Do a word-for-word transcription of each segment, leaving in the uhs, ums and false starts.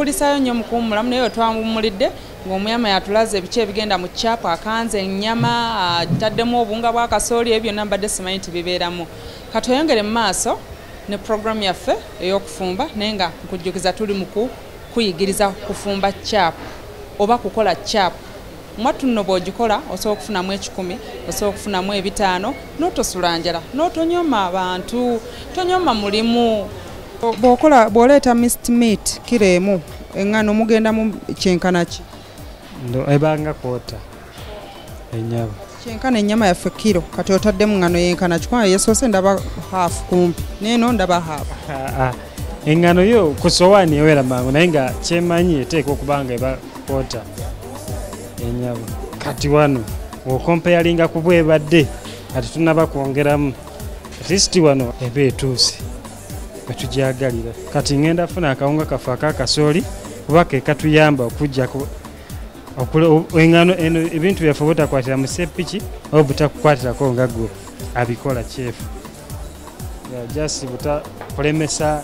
tukulisayo nnyo mu kuwummulamu naye twawummulidde ng'omuyama yatulaze ebiki ebigenda mu caapu akanze ennyama ataddemu obunga bwa kasooli ebyo byonna mbadde simanyi nti bibeeramu katweyongere mu maaso ne puroguramu yaffe ey'okufumba naye nga nkujjukiza tuli mu kuyigiriza kufumba caapu oba kukola caapu mwattu nno bw'ogikola osobola okufunamu ekikumi osobola okufunamu ebitaano n'otosula njala n'otonyoma abantu tonyoma mulimu bw'okola bw'oleeta mist meat kiro emu eŋŋano mugenda mu kyenkana ki ebanga kwota ennyama kyenkana ennyama yaffe kiro kati otaddemu ŋŋano yenkana kikwana yesoose ndaba haafu kumpi neeno ndaba haafu eŋŋano yo ku sowaani ewera mangu naye nga kyemanyi eteeka okuba nga eba kwota ennyama kati wano okompeyalinga ku bwebadde kati tunaba kwongeramu atisiti wano eba etuuse wetujagalira kati ngenda funa akawunga kaffe akakasooli kuba ke katuyamba okujjako engano eno ebintu byaffe butakwatira mu seppiki oba butakukwatirako nga gwe abikola kyefu jasi butakulemesa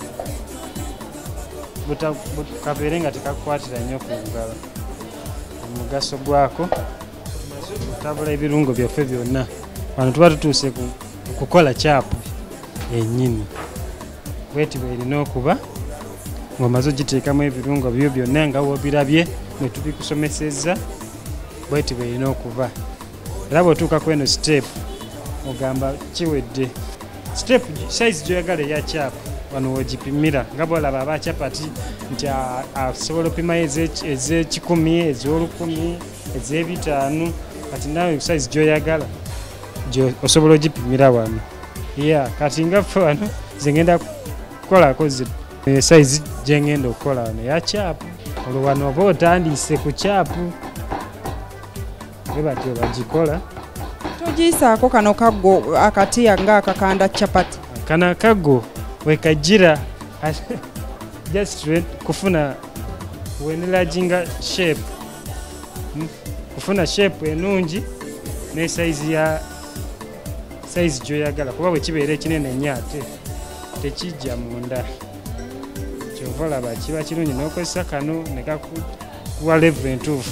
kabeere nga tekakukwatira nnyo ku ngalo omugaso gwako tabula ebirungo byaffe byonna wano tuba tutuuse kukola caapu ennyini bweti bwerina okuba ng'omaze ogiteekamu ebirungo byo byonna nga wobirabye ne tubikusomesezza bweti bwerina okuba era bw'otuuka ku eno siteepu ogamba kiwedde siteepu sayizi gyoyagala eya caapu wano wogipimira nga bwolaba aba capati nti asobola opimayo ez'ekikumi ez'olukumi ez'ebitaano kati nawe sayizi gyoyagala osobola ogipimira wano ya kati nga ffe wano zengenda kukolako sayizi gyengenda okukola wano ya caapu olwo wano oba otandise ku caapu bwe batyo bagikola togiyisaako kano kaggo akatiya ng'akakanda capati kano akaggo wekajira just kufuna wenelajinga shape kufuna shape enungi ne size ya size gyoyagala kuba bwe kibeera ekinene nnyo ate tekijja munda kyova olaba kiba kirungi n'okozesa kano ne kakuwa level entuufu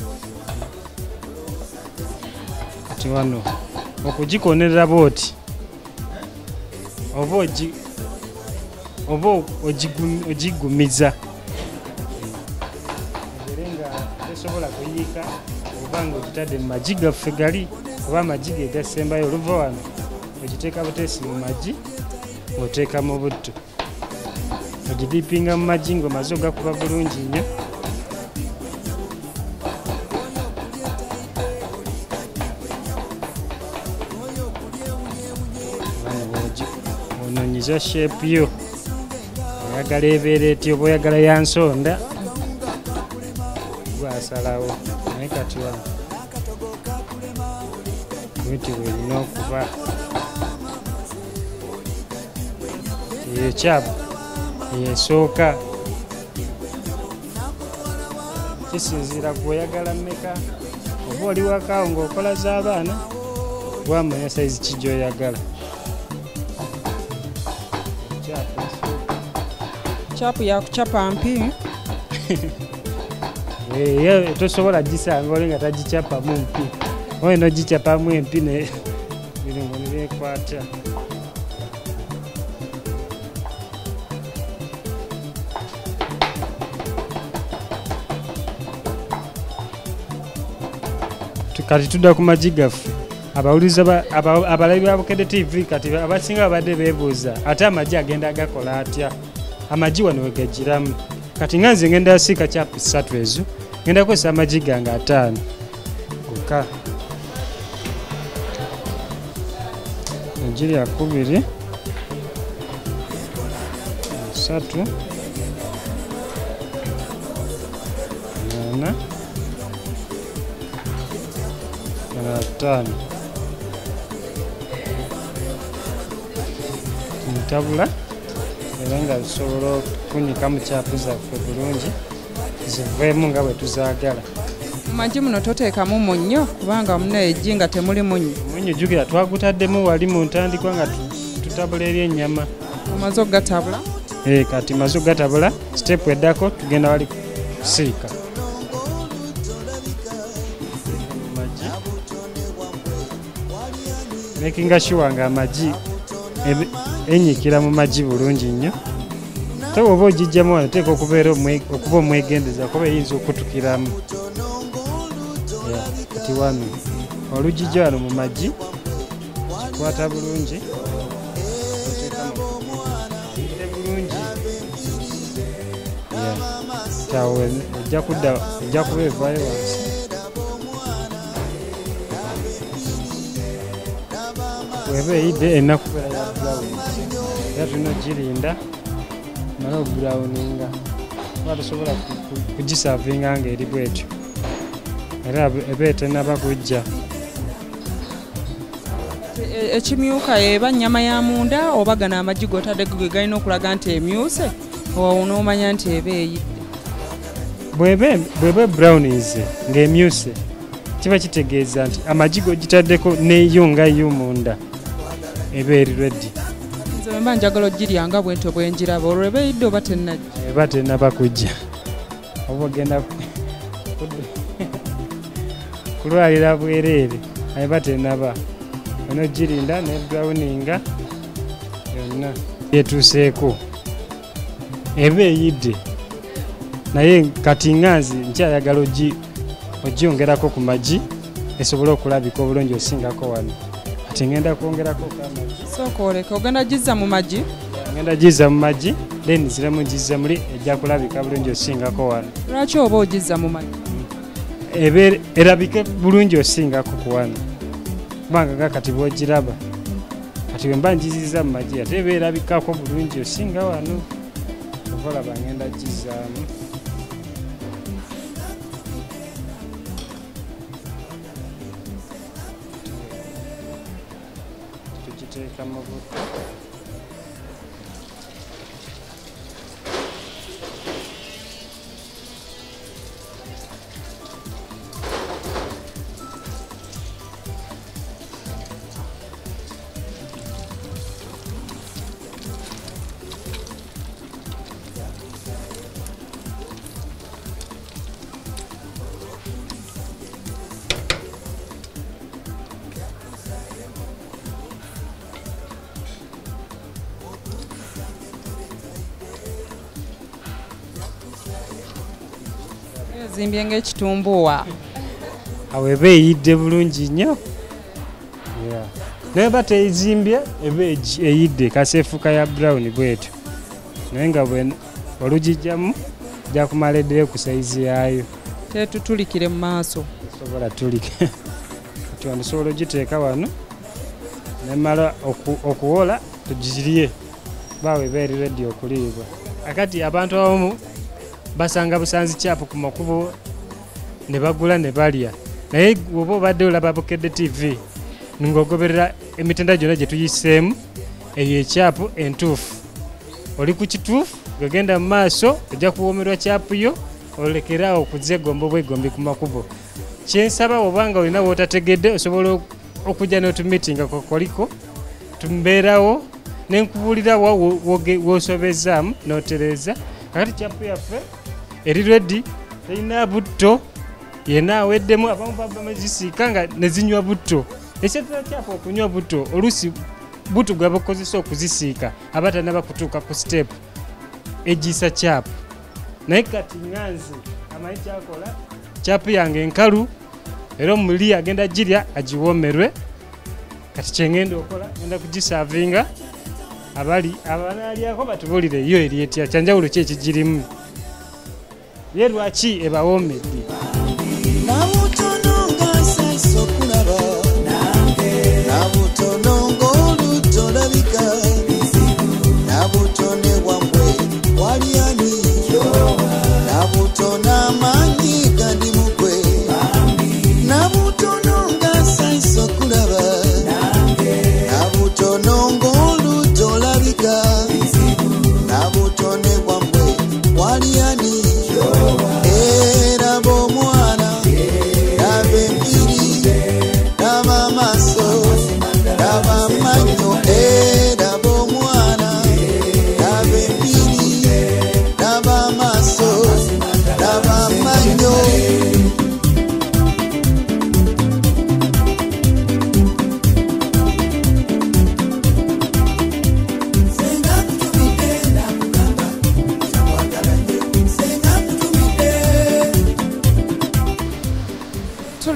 kati wano okugikonerera booti oba ogi oba ogigumiza ebere nga tosobola kuyiika oba nga ogitadde mu magi gaffe gali oba amagi ge gasembayo oluva wano ogiteeka buteesi mu magi oteeka mu butto ogidipinga mu magi ng'omaze ogakuba bulungi nnyo ononyiza shepu yo oyagala ebeera eti oba oyagala ya nsonda gwasalawo naye kati wano bweti bwerina okuba eyo caapu eyesooka kisinziira gweoyagala mmeka oba oli wakaawo ng'okola z'abaana bwamanya sayizi ki gy'oyagala caapu yakucapa mpi eyo tosobola gisanga oli nga tagicapamu mpi oyo nogicapamu empi nebirungo nebyekwata kati tudda ku magi gaffe abawuliza abalabi ba Bukedde T V kati abasinga babadde beebuuza ate amagi agenda agakola atya amagi wano wegagiramu kati nga nze ngenda siika caapu ssatu ezo ngenda kukozesa amagi gange ataano gokka egiri akubiri esatu munaana ataano ntabula era nga bisobola okunyika mu caapu zaffe bulungi ziveemu nga bwe tuzaagala. Mu magi muno toteekamu munnyo kubanga muno eggi nga temuli munnyo. Munnyo jjukira twagutaddemu wali mu ntandikwa nga tutabula eri ennyama. Omaze okugatabula? eh kati mazo gatabula step eddako tugenda wali kusirika maji making sure nga amaji enyikira mu maji bulungi nnyo te oba ogijjamu wano teeka okubeera okuba omwegendeza kuba eyinza okutukiramu kati wano olugijja wano mu maji kikwata bulungi bulungi tawe ojja kudda ojja kuba evaayo wansi weba eyidde erina kubeera ya brown era tulina ogirinda mala oburawuninga kuba tosobola kugisavinga nga eri bwetyo era eba etenaba kujja ekimyuka eba nnyama ya munda oba gano amagi gotadde ge galina okulaga nti emyuse onoomanya nti eba eyidde bweba brownize ng'emyuse kiba kitegeeza nti amagi gogitaddeko neyo nga yo munda eba eri reddi nze mba njagala ogirya nga bwento bwenjiraba olwo eba eyidde oba tennajja eba tennaba kujja oba ogenda kulwalira bwereere eba tennaba ono girinda ne browninga yonna yetuuseeko eba eyidde naye kati nganzi nkyayagala ogiyongerako ku magi esobole okulabika obulungi osingako wano kati ngenda kwongerako kamagi sooka oleka ogenda gizza mu magi ngenda gizza mu magi then ziremu gizza muli ejja kulabika bulungi osingako wano lwaki oba ogizza mu magi eba erabike bulungi osingako ku wano kubanga nga kati bwogiraba kati wemba njizizza mu magi ate eba erabikako bulungi osinga wano ovalaba ngenda gizzaamu tugiteeka mu butto zimbye ng'ekitumbuwa awo eba eyidde bulungi nnyo naye ba teyizimbye eba eyidde kaseefuka ya brown bwetyo naye nga olugijjamu ejja kumala eddeyo ku sayizi yaayo tetutulikire mu maaso sobola tulike kati wano sobola ogiteeka wano nemala okuwola tugirye baawe eba eri reddi okuliibwa akati abantu abamu basanga busanzi kyapu ku makubo ne bagula ne balya naye oba obadde olaba Bukedde T V ng'ogoberera emitenda gyonna gye tuyiseemu eyo ekyapu entuufu oli ku kituufu gagenda mu maaso ojja kuwoomerwa kyapu yo olekeraawo okuzegomba obwegombi ku makubo kyensaba obanga olina wootategedde osobola okujja n'otumitinga kokoliko tumbeerawo nenkubuulirawo woosobezaamu n'otereeza kakati kyapu yaffe eri reddi terina butto yenna aweddemu abamu bamazisiika nga ne zinywa butto ekyetera kyafu okunywa butto oluusi butto gwe bakozesa okuzisiika aba tanaba kutuuka ku sitepu egiisa kyapu naye kati nganze amanyi kyakola kyapu yange enkalu era omuli agenda girya agiwoomerwe kati kyengenda okola genda kugisaavinga abali abanaalyako batubuulire yo eri etya kyanjawulo ki ekigirimu ye lwaki ebawoomedde nabutono nga nsasa okulaba nabutono ng'oludda olabika nabutone bwambwe walyani nabutono amaanyi gandi mugwe nabutono nga nsasa okulaba nabutono ng'oludda olabika nabutone bwambwe walyani era bo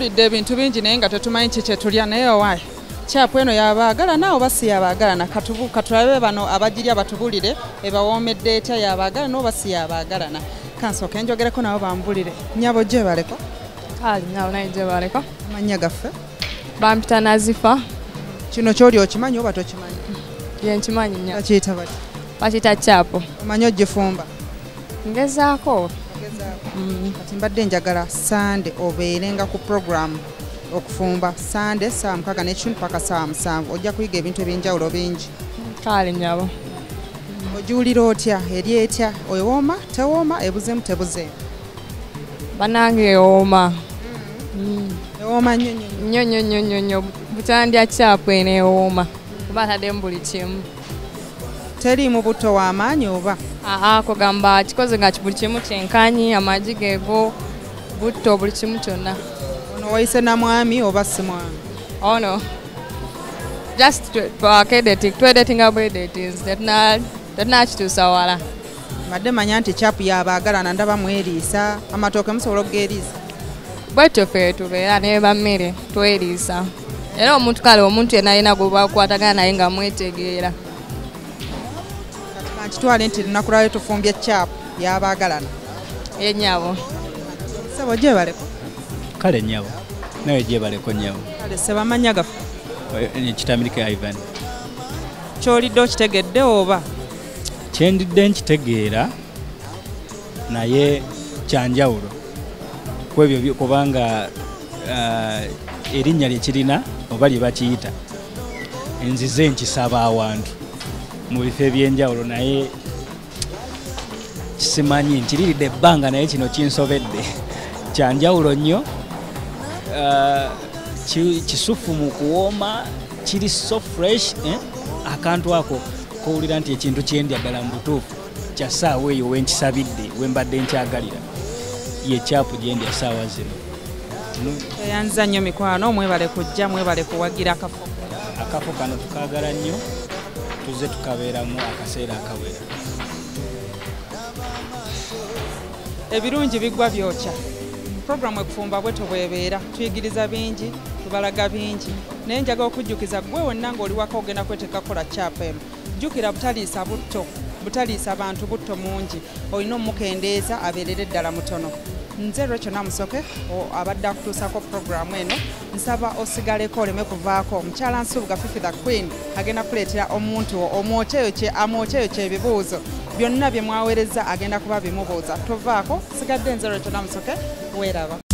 tuwulidde ebintu bingi naye nga tetumanyi kiki tulya naye owaayi kyapu eno yabaagalana oba si yabaagalana katulabe bano abagirya batubulire ebawoomedde etya yabaagalana oba si yabaagalana kansooka enjogereko nabo bambulire nyabo gye baleko kale nyabo naye gye baleko amannya gaffe bampita Nazifa kino kyoli okimanyi oba tokimanyi ye nkimanyi nnyo bakiyita bati bakiyita kyapu omanyi ogifumba ngezaako kati mbadde njagala sande obeerenga ku programu okufumba sande saa mukaaga n'ekitundu paka saa musanvu ojja kuyiga ebintu ebyenjawulo bingi kale nyabo ogiwulira otya eri etya ewooma tewooma ebuzeemu tebuzeemu banange ewooma ewooma nnyo nnyo nnyo nnyo nnyo nnyo butandya kyapu eno ewooma kuba ataddemu buli kimu teriimu butto w'amaanyi oba aa kugamba kikoze nga buli kimu kyenkanyi amagi geego butto buli kimu kyonna ono wayise na mwami oba si mwami ono just twedetinga bwedetis tetunakituusa wala madde manya nti kyapu yabaagalana ndaba mweriisa amatooke musobola okugeeriisa bwetyo ffe tubeera ne bammere tweriisa era omuntu kale omuntu yenna alina gwe bakwatagana naye nga mwetegeera kitwale nti lunaku lwali tufumbye kyapu yabaagalana yenyabo sebo gye baleko kale nyabo nawe gye baleko nyabo kale sebamanya gaffe kitamirike Ivan kyolidde okitegedde oba kyendidde nkitegeera naye kyanjawulo kwebyo kubanga erinnya lyekirina oba lye bakiyita enzize nkisaba awantu mu bifo ebyenjawulo naye kisimanyi nkiriridde ebbanga naye kino kinsobedde kyanjawulo nnyo kisufu mu kuwooma kiri so fresh akantu ako kowulira nti ekintu kyendya ddala mu butuufu kya ssaawa eyo wenkisabidde wembadde nkyagalira ye kyapu gyendya ssaawa zino eyanza nnyo mikwano mwebale kujja mwebale kuwagira akafo akafo kano tukaagala nnyo tuze tukabeeramu akaseera akawera ebirungi bigwa byokya programu ekufumba bwe tobwebeera tuyigiriza bingi tubalaga bingi naye njagala okujjukiza gwe wonna ng'oli waka ogenda kweteekakola kyapu eno jjukira butaliisa butto butaliisa bantu butto mungi olina omukendeeza abeerere ddala mutono nze Rachel Namusoke abadde akutuusako programu eno nsaba osigaleko oleme kuvaako omukyala Nsubuga Fifi the Queen agenda kuleetera omuntu omwoteyo kye amwoteyo kyebibuuzo byonna bye mwaweereza agenda kuba bimubuuza tovaako sigadde nze Rachel Namusoke weeraba